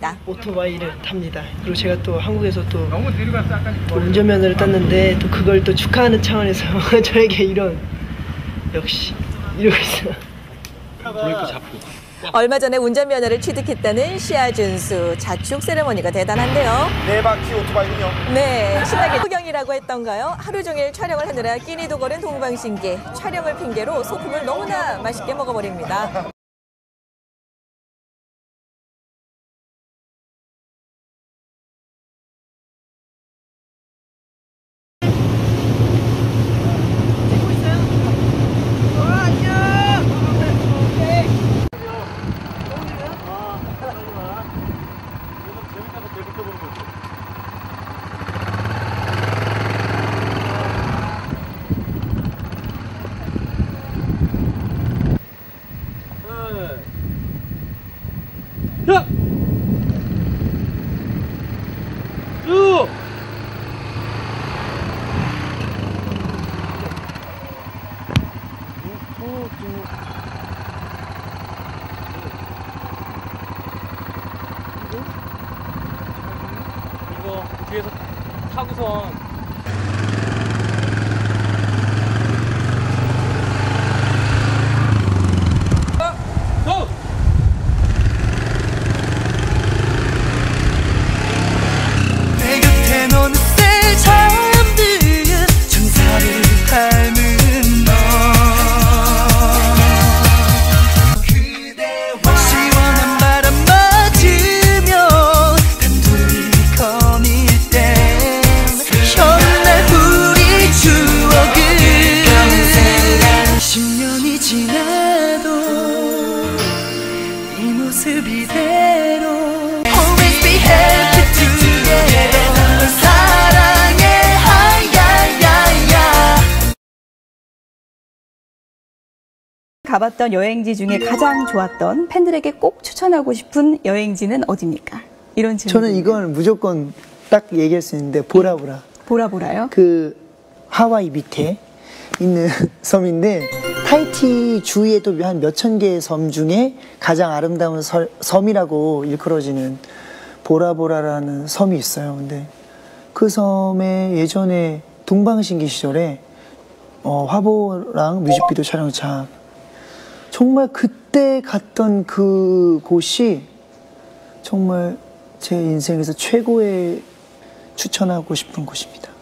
했습니다. 오토바이를 탑니다. 그리고 제가 또 한국에서 또 운전면허를 땄는데 또 그걸 또 축하하는 차원에서 저에게 이런 역시 이러고 있어요. 브레이크 잡고. 얼마 전에 운전면허를 취득했다는 시아준수. 자축 세레머니가 대단한데요. 네 바퀴 오토바이군요. 네, 신나게 구경이라고 했던가요? 하루 종일 촬영을 하느라 끼니도 거른 동방신기. 촬영을 핑계로 소품을 너무나 맛있게 먹어버립니다. 야! 쭉! 이거 뒤에서 타고선 가봤던 여행지 중에 가장 좋았던, 팬들에게 꼭 추천하고 싶은 여행지는 어디입니까? 이런 질문. 저는 이건 무조건 딱 얘기할 수 있는데 보라보라. 보라보라요? 그 하와이 밑에 있는 섬인데 타히티 주위에도 한 몇천 개의 섬 중에 가장 아름다운 섬이라고 일컬어지는 보라보라라는 섬이 있어요. 근데 그 섬에 예전에 동방신기 시절에 화보랑 뮤직비디오 촬영 정말 그때 갔던 그 곳이 정말 제 인생에서 최고의 추천하고 싶은 곳입니다.